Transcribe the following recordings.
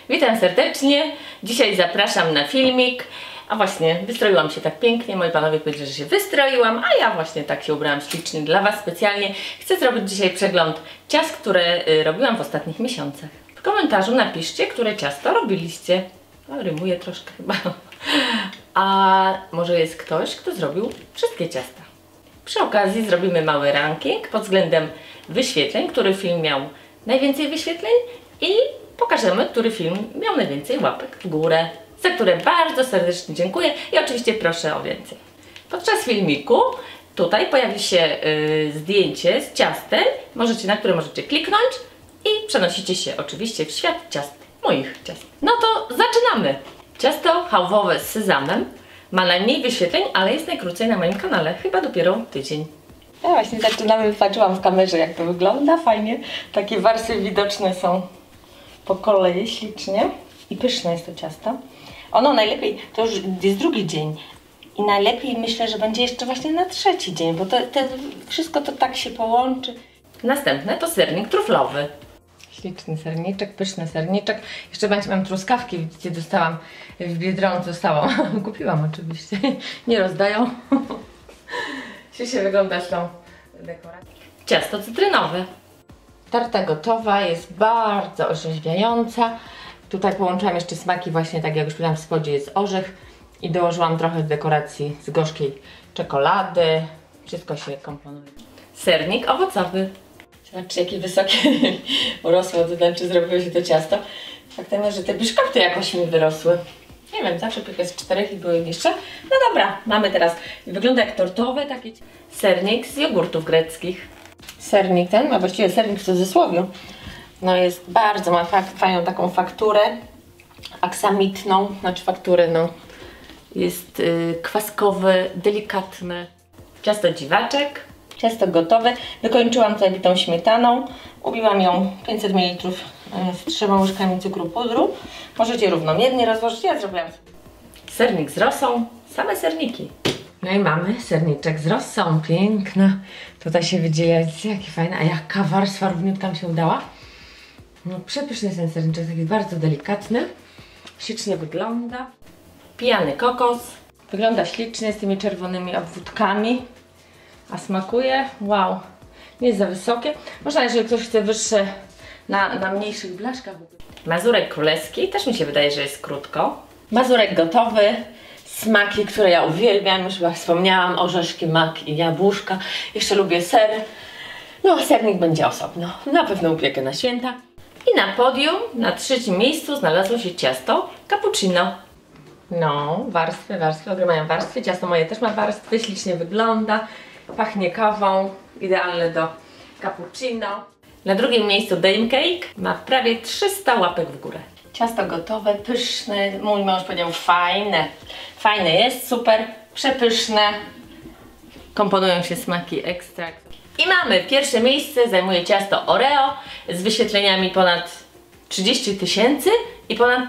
Witam serdecznie. Dzisiaj zapraszam na filmik. A właśnie, wystroiłam się tak pięknie. Moi panowie powiedzieli, że się wystroiłam, a ja właśnie tak się ubrałam ślicznie dla Was specjalnie. Chcę zrobić dzisiaj przegląd ciast, które robiłam w ostatnich miesiącach. W komentarzu napiszcie, które ciasto robiliście. No, rymuję troszkę chyba. A może jest ktoś, kto zrobił wszystkie ciasta. Przy okazji zrobimy mały ranking pod względem wyświetleń, który film miał najwięcej wyświetleń i pokażemy, który film miał najwięcej łapek w górę, za które bardzo serdecznie dziękuję i oczywiście proszę o więcej. Podczas filmiku tutaj pojawi się zdjęcie z ciastem, na które możecie kliknąć i przenosicie się oczywiście w świat ciast, moich ciast. No to zaczynamy! Ciasto chałwowe z sezamem ma najmniej wyświetleń, ale jest najkrócej na moim kanale, chyba dopiero tydzień. Ja właśnie zaczynamy, patrzyłam w kamerze, jak to wygląda, fajnie. Takie warstwy widoczne są po kolei, ślicznie i pyszne jest to ciasto. Ono najlepiej, to już jest drugi dzień i najlepiej myślę, że będzie jeszcze właśnie na trzeci dzień, bo wszystko to tak się połączy. Następne to sernik truflowy. Śliczny serniczek, pyszny serniczek. Jeszcze mam truskawki, widzicie, dostałam w Biedronce, kupiłam oczywiście, nie rozdają. Się wygląda tą dekoracją. Ciasto cytrynowe. Tarta gotowa, jest bardzo orzeźwiająca. Tutaj połączyłam jeszcze smaki, właśnie tak jak już powiedziałam, w spodzie jest orzech i dołożyłam trochę dekoracji z gorzkiej czekolady. Wszystko się komponuje. Sernik owocowy. Zobaczcie, jakie wysokie urosło, to znaczy zrobiło się to ciasto. Faktem jest, że te biszkopty jakoś mi wyrosły. Nie wiem, zawsze tylko z 4 i były niższe. No dobra, mamy teraz. Wygląda jak tortowe takie. Sernik z jogurtów greckich. Sernik ten ma właściwie sernik w cudzysłowie. No jest bardzo, ma fajną taką fakturę aksamitną, znaczy fakturę, no. Jest kwaskowy, delikatny. Ciasto dziwaczek. Ciasto gotowe. Wykończyłam tutaj bitą śmietaną. Ubiłam ją 500 ml z 3 łyżkami cukru pudru. Możecie równomiernie rozłożyć. Ja zrobiłam sernik z rosą. Same serniki. No i mamy serniczek z rosą. Piękna. Tutaj się wydziela. Jaki fajny. A jaka warstwa równiutka mi się udała. No przepyszny jest ten serniczek. Taki bardzo delikatny. Ślicznie wygląda. Pijany kokos. Wygląda ślicznie z tymi czerwonymi obwódkami. A smakuje? Wow. Nie jest za wysokie. Można, jeżeli ktoś chce wyższe na mniejszych blaszkach. Mazurek królewski. Też mi się wydaje, że jest krótko. Mazurek gotowy. Smaki, które ja uwielbiam. Już chyba wspomniałam. Orzeszki, mak i jabłuszka. Jeszcze lubię ser. No, sernik będzie osobno. Na pewno upiekę na święta. I na podium, na trzecim miejscu znalazło się ciasto cappuccino. No, warstwy, ogry mają warstwy. Ciasto moje też ma warstwy. Ślicznie wygląda. Pachnie kawą, idealne do cappuccino. Na drugim miejscu Dame Cake ma prawie 300 łapek w górę. Ciasto gotowe, pyszne, mój mąż powiedział fajne. Fajne jest, super, przepyszne. Komponują się smaki ekstrakt. I mamy pierwsze miejsce, zajmuje ciasto Oreo z wyświetleniami ponad 30 000 i ponad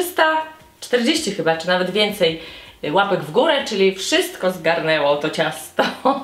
340 chyba, czy nawet więcej łapek w górę, czyli wszystko zgarnęło to ciasto.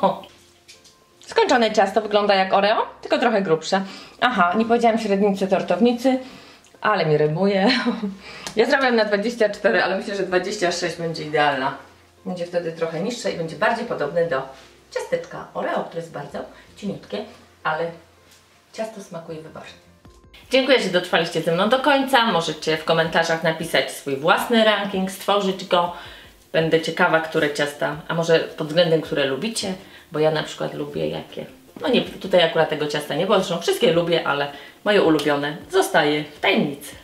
Skończone ciasto wygląda jak Oreo, tylko trochę grubsze. Aha, nie powiedziałam średnicy tortownicy, ale mi rymuje. Ja zrobiłam na 24, ale myślę, że 26 będzie idealna. Będzie wtedy trochę niższe i będzie bardziej podobne do ciasteczka Oreo, które jest bardzo cieniutkie, ale ciasto smakuje wybornie. Dziękuję, że dotrwaliście ze mną do końca. Możecie w komentarzach napisać swój własny ranking, stworzyć go. Będę ciekawa, które ciasta, a może pod względem, które lubicie, bo ja na przykład lubię jakie. No nie, tutaj akurat tego ciasta nie było, zresztą wszystkie lubię, ale moje ulubione zostaje w tajemnicy.